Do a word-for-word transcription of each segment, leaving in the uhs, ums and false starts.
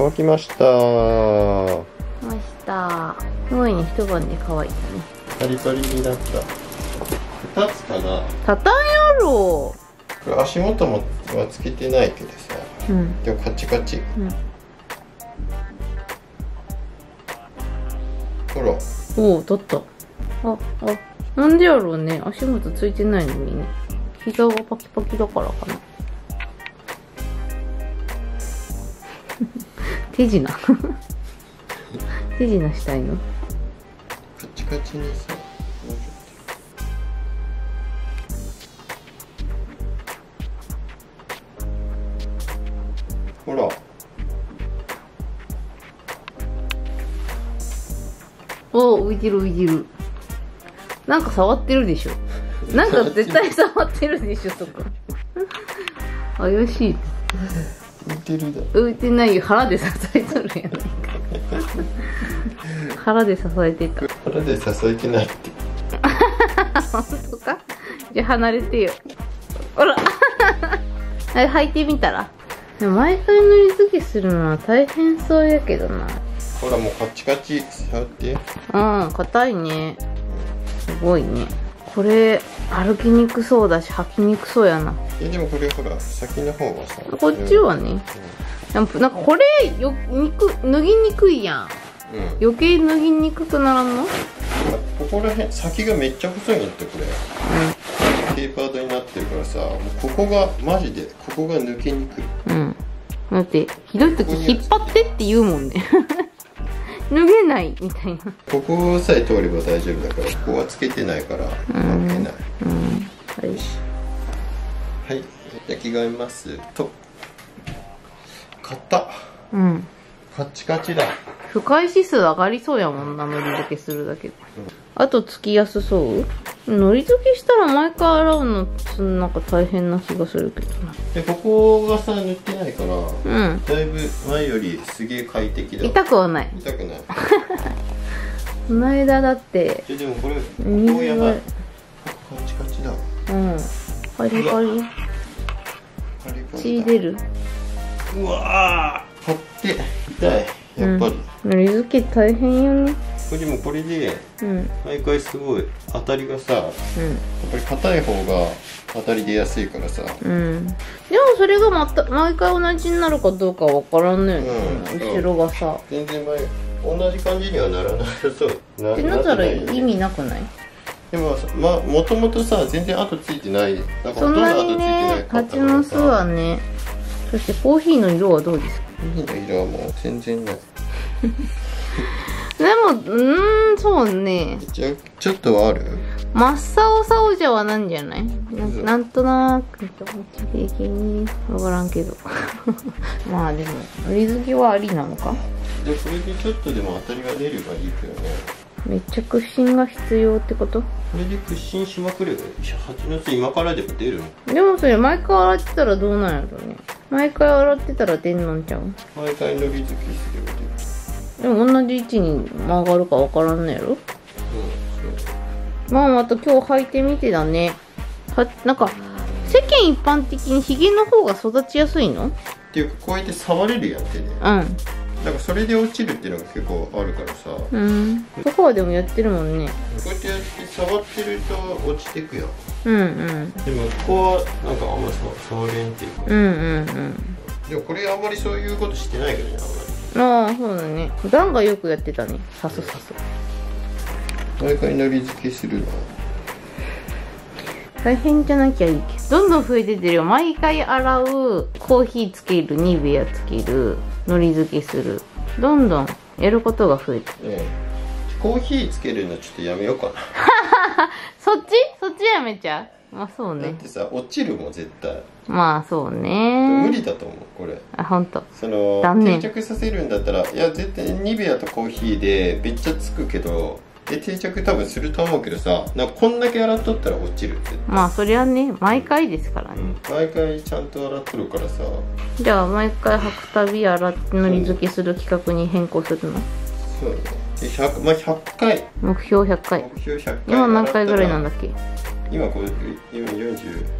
乾きました。 ました。すごいね、一晩で乾いたね。 パリパリになった。立つかな。 立たんやろ。 これ足元もはつけてないけどさ、うん、でもカチカチ、うん、ほら。 おお、立った。ああ、なんでやろうね。足元ついてないのにね。膝がパキパキだからかな。手品手品したいの。 カチカチにさ、ほら。 おお、浮いてる浮いてる。なんか触ってるでしょ。なんか絶対触ってるでしょ、そこ。怪しい。 浮いてるだ。 浮いてないよ、腹で支えとるやん。腹で支えてた。 腹で支えてないって。 本当か。じゃあ離れてよ。ほら。履いてみたら。でも毎回のり付けするのは大変そうやけどな。 ほらもうカチカチ触って。 うん、硬いね。すごいね。これ歩きにくそうだし履きにくそうやな。 え、でもこれほら先の方はさ、 こっちはね、うん、なんかこれよにく脱ぎにくいやん、うん、余計脱ぎにくくならんの。 ここら辺先がめっちゃ細いんやってこれ、うん、テーパードになってるからさ、もうここがマジでここが抜けにくい。うん、 だってひどい時引っ張ってって言うもんね。脱げないみたいな。 ここさえ通れば大丈夫だから、ここはつけてないから関係ない。うん、うん、はい、はい、じゃあ着替えますと。硬っ。うん、カチカチだ。 不快指数上がりそうやもんな、のり付けするだけで。うん、あとつきやすそう。のり付けしたら毎回洗うのなんか大変な気がするけどな。 でここがさ塗ってないから、うん、だいぶ前よりすげえ快適だ。 痛くはない。 痛くない。 この間だって。 でもこれここやばい。カチカチだ。 うん。パリパリ。血出る。 うわー、買って痛い。やっぱり。 のり付け大変よね。 これでもこれで、うん、毎回すごい当たりがさ、うん、やっぱり硬い方が当たり出やすいからさ。うん。 でもそれがまた毎回同じになるかどうかわからんのよね。うん、後ろがさ。 全然前同じ感じにはならなさそう。 ってなったら意味なくない？ でもまあもともとさ全然跡ついてない。なんかほとんど跡ついてないかったからさ。 蜂の巣はね。そしてコーヒーの色はどうですか？ コーヒーの色はもう全然ない。 でも、うーん、そうね。 じゃちょっとはある？ 真っ青さおじゃはなんじゃない？な, なんとなく気持ち的にわからんけど。まあでも、のり付けはありなのか？ で、これでちょっとでも当たりが出ればいいけどね。 めっちゃ屈伸が必要ってこと？ これで屈伸しまくれば蜂の巣今からでも出るの？ でもそれ毎回洗ってたらどうなんやろね。毎回洗ってたら出んのんちゃう？ 毎回のり付けすれば出る。 でも同じ位置に曲がるかわからんのやろ？うん、そう。まあまた今日履いてみてだね。は、なんか世間一般的にヒゲの方が育ちやすいの？ っていうかこうやって触れるやんってね。うん。だからそれで落ちるっていうのが結構あるからさ。うん。 そこはでもやってるもんね。 こうやってやって触ってると落ちてくよ。 うんうん。 でもここはなんかあんまり触れんっていうか。うんうんうん。でもこれあんまりそういうことしてないけどね、あんまり。ああ、そうだね。ガンがよくやってたね。さすさす。 毎回のり付けするの大変じゃなきゃいいけど。どんどん増えててるよ。毎回洗う、コーヒーつける、ニベアつける、のり付けする。どんどんやることが増えてる。 ねえ、コーヒーつけるのちょっとやめようかな。 そっちそっちやめちゃう。まあそうね。 だってさ、落ちるもん絶対。 まあそうね。 無理だと思うこれ。 あ、ほんと。 その定着させるんだったら、いや絶対ニベアとコーヒーでめっちゃつくけど、で定着多分すると思うけどさ、なんかこんだけ洗っとったら落ちるって。 まあそりゃね、毎回ですからね。 うん、毎回ちゃんと洗っとるからさ。 じゃあ毎回履くたび洗ってのり付けする企画に変更するの？ そうね。ひゃく、まあひゃっかい。 目標ひゃっかい。 目標ひゃっかい。 今何回ぐらいなんだっけ？ 今これ今よんじゅう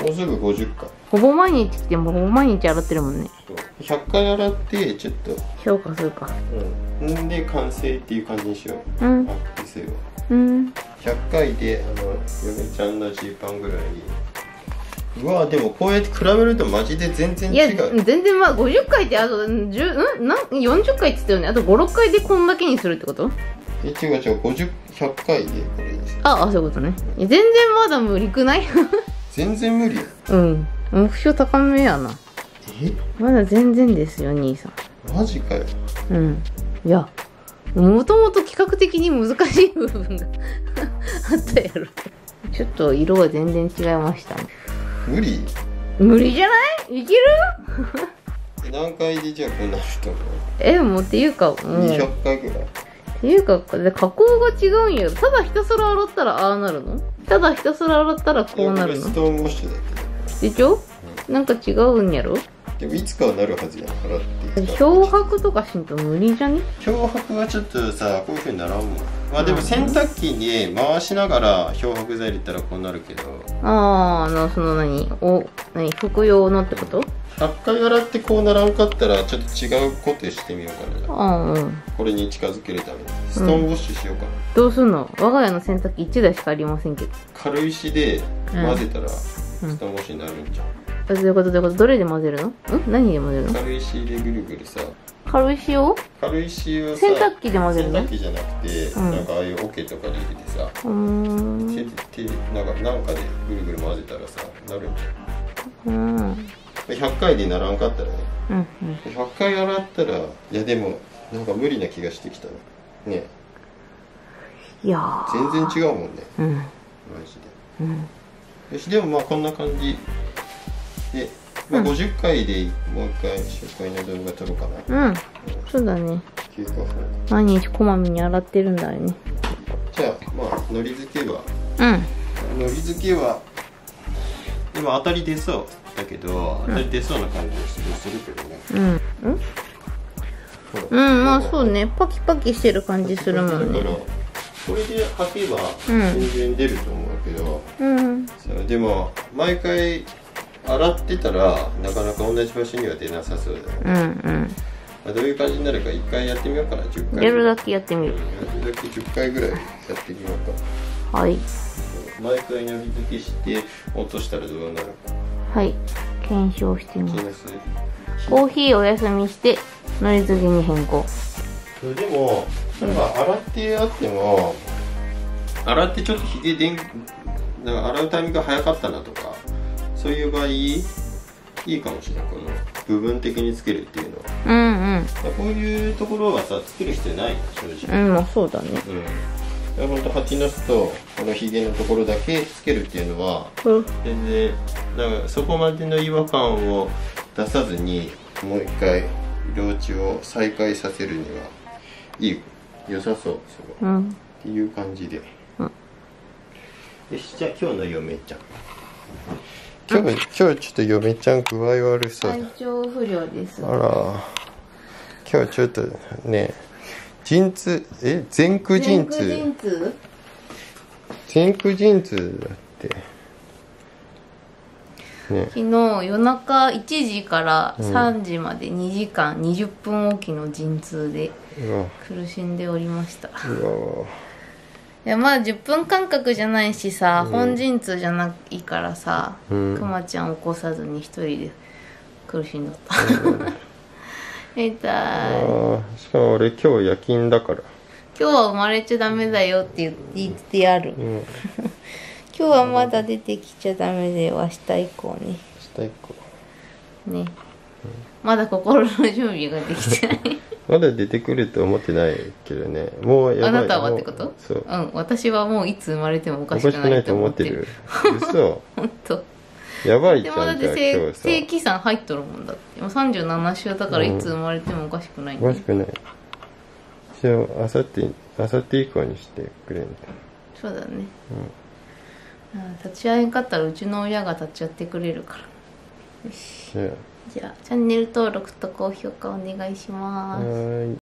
もうすぐごじゅっかい。 ほぼ毎日来てもほぼ毎日洗ってるもんね。 ひゃっかい洗ってちょっと評価するか。 うんで完成っていう感じにしよう。 うんアップせよ。 うんひゃっかいであの嫁ちゃんのジーパンぐらい。うわでもこうやって比べるとマジで全然いや違う。 全然まあごじゅっかいってあとじゅうんなんよんじゅっかいって言ったよね。あとごろっかいでこんだけにするってこと？ え違う違うごじゅう、ひゃっかいでこれにする。 ああそういうことね。全然まだ無理くない？ 全然無理や。 うん目標高めやな。 えまだ全然ですよ兄さん。 マジかよ。 うんいやもともと企画的に難しい部分があったやろ。ちょっと色が全然違いましたね。 無理。 無理じゃない？いける？ 何回でじゃあこうなると思う？ えもうっていうかもうにひゃっかいぐらい。 っていうか加工が違うんや。ただひたすら洗ったらああなるの？ただひたすら洗ったらこうなるの？ ストーンウォッシュだけど。 でしょ？なんか違うんやろ？ でもいつかはなるはずやん。洗って漂白とかしんと無理じゃね？ 漂白はちょっとさこういうふうにならんもん。まあでも洗濯機に回しながら漂白剤入れたらこうなるけど。 あああのその何お何服用のってこと？ ひゃっかい洗ってこうならんかったらちょっと違うことしてみようかなじゃあ。 ああうんこれに近づけるためにストーンウォッシュしようかな。 どうすんの？我が家の洗濯機いちだいしかありませんけど。 軽石で混ぜたらストーンウォッシュになるんじゃん。 どういうことどういうこと？どれで混ぜるの？ん？何で混ぜるの？ 軽石でぐるぐるさ。 軽石を？ 軽石をさ洗濯機で混ぜるの？ 洗濯機じゃなくて、 うんなんかああいう桶とかで入れてさ、 うーん手で手なんかなんかでぐるぐる混ぜたらさなるんじうんうんゃん。ひゃっかいでならんかったらね。 うんひゃっかい洗ったらいやでもなんか無理な気がしてきたな。ねいやー全然違うもんね。 うんマジで。 うんよしでもまあこんな感じで、まあ、ごじゅっかいでもう一回紹介の動画撮ろうかな。 うんそうだね。 きゅうかほん。 毎日こまめに洗ってるんだあれね。 じゃあまあ海苔漬けはうん海苔漬けは今当たり出そうだけど、当たり出そうな感じするけどね。 うんうんうんまあそうねパキパキしてる感じするもんね。 だからこれで履けばうん全然出ると思うけど、 うんさでも毎回洗ってたらなかなか同じ場所には出なさそうだよね。 うんまあ、どういう感じになるか一回やってみようかな。じゅっかいうんやるだけやってみる。 やるだけじゅっかいぐらいやってみようか。 はい毎回のり付けして落としたらどうなるかはい検証してみます。 気がする。 コーヒーお休みして海苔漬けに変更。 それでもなんか洗ってあっても洗ってちょっとひげでんなんか洗うタイミングが早かったなとかそういう場合いいかもしれない。この部分的につけるっていうのはうんうんこういうところはさつける必要ない正直。 うんまあそうだね。 うん、ほんと蜂の巣とこのひげのところだけつけるっていうのはうん全然なんかそこまでの違和感を出さずにもう一回色落ちを再開させるにはいい良さそうそれは、 うんっていう感じで、 うん、 よしじゃあ今日の嫁ちゃん今日今日ちょっと嫁ちゃん具合悪そうだ。 体調不良です。 あら今日ちょっとね陣痛え前駆陣痛陣痛前駆陣痛だってね。 昨日夜中いちじからさんじまでにじかんにじゅっぷんおきの陣痛でうわ苦しんでおりました。 うわいやまあじゅっぷん間隔じゃないしさ、 うん本陣痛じゃないからさ、 うんくまちゃん起こさずに一人で苦しんどった痛い。 あしかも俺今日夜勤だから、 今日は生まれちゃダメだよって言って言ってやる。 うん、明今日はまだ出てきちゃダメだよ、明日以降ね。 日以降ね、うん、まだ心の準備ができてないまだ出てくると思ってないけどね。もうやばい。 あなたはってこと？ そう、 うん、私はもういつ生まれてもおおかしくかしくないいとなと思っる。 思っててる嘘ほんと。 やばいじでゃんじゃあもだって正今日さ正規算入っとるもんだって。今さんじゅうなな週だからいつ生まれてもおかしくないんだよ。 おかしくない。じゃああさってあさって以降にしてくれんだ。 そうだね、うん、立ち会えんかったらうちの親が立ち会ってくれるから。よし、 じゃあじゃあチャンネル登録と高評価お願いします。 はーい。